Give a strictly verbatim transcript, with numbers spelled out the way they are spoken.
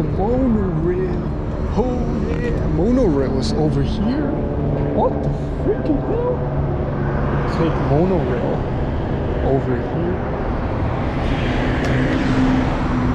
monorail. Oh yeah, monorail is over here. What the freaking hell? Take monorail over here.